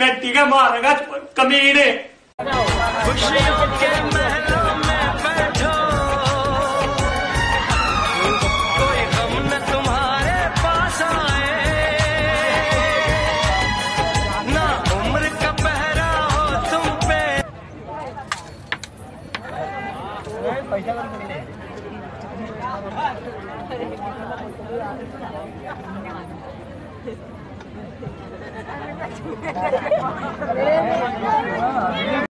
बेटी का मारेगा कमीने। खुशियों के महलों में बैठो, कोई गम न तुम्हारे पास आए, ना उम्र का पहरा हो तुम पे। पैसा